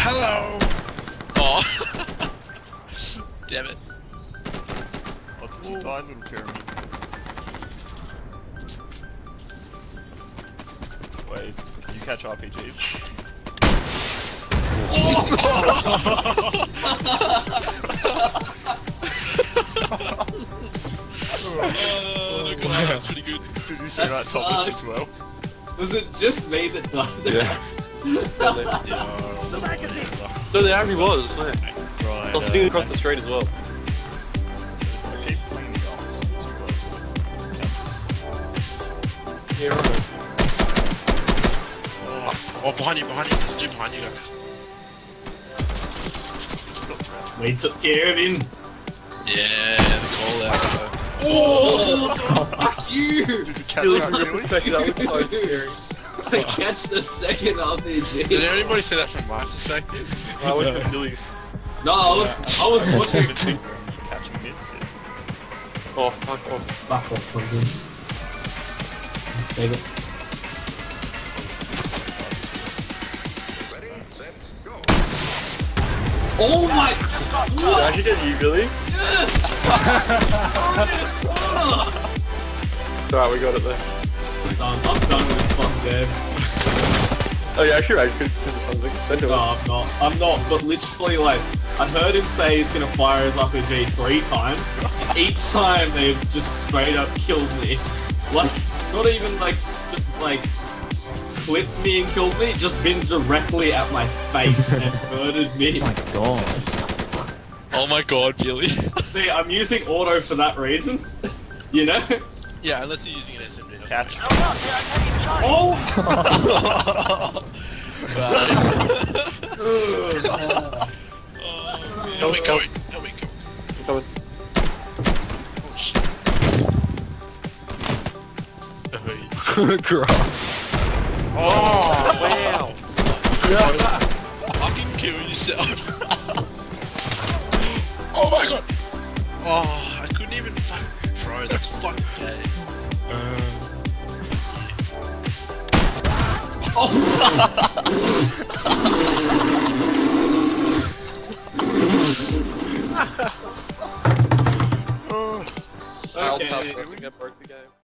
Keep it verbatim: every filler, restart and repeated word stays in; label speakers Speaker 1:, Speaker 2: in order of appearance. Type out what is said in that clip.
Speaker 1: hello! Oh. Damn it.
Speaker 2: Oh, did you die, little pyramid? Wait, can you catch R P Gs?
Speaker 1: Oh, God, that's pretty good.
Speaker 2: Did you see that, Thomas, as well?
Speaker 3: Was it just me that died?
Speaker 4: Yeah.
Speaker 1: The magazine!
Speaker 4: No, there actually was, I swear.
Speaker 2: Right.
Speaker 4: I was sitting across the street as well.
Speaker 2: I keep playing the guns.
Speaker 4: Yeah, right.
Speaker 1: Oh, oh, behind you, behind you. There's two behind you guys.
Speaker 3: We took care of him.
Speaker 1: Yeah, the call out. So.
Speaker 3: Oh, fuck you!
Speaker 2: Did you catch
Speaker 4: Really,
Speaker 2: that,
Speaker 4: from your
Speaker 2: really?
Speaker 4: perspective, that looks so scary.
Speaker 3: I catch the second R P G.
Speaker 1: Did anybody say that from my perspective?
Speaker 4: I went for Billy's.
Speaker 3: No, I was, I was watching.
Speaker 2: Catching hits.
Speaker 4: Oh, fuck off.
Speaker 3: Fuck off, please. Take it. Oh my god!
Speaker 4: Did I actually get you, Billy?
Speaker 3: Yes!
Speaker 4: Alright, we got it there.
Speaker 3: I'm done, I'm done with this fun game.
Speaker 4: Oh yeah, actually right, because it's something. Don't do
Speaker 3: No,
Speaker 4: it.
Speaker 3: I'm not. I'm not, but literally, like, I heard him say he's gonna fire his R P G three times, and each time they've just straight up killed me. Like, not even, like, just, like, clipped me and killed me, just been directly at my face and murdered me.
Speaker 5: Oh my god.
Speaker 1: Oh my god, Billy.
Speaker 3: See, I'm using auto for that reason, you know?
Speaker 1: Yeah, unless you're using an S M G.
Speaker 2: Catch.
Speaker 3: Oh!
Speaker 1: Help me, go in. Help me, go.
Speaker 4: Coming.
Speaker 1: Oh shit.
Speaker 4: Grub. Oh, wow.
Speaker 1: Fucking kill yourself. Oh my god. Oh, I couldn't even fucking throw. That's fucking gay.
Speaker 3: Oh!
Speaker 2: Oh.
Speaker 3: Okay.
Speaker 4: I'll, I'll, I think I broke the game.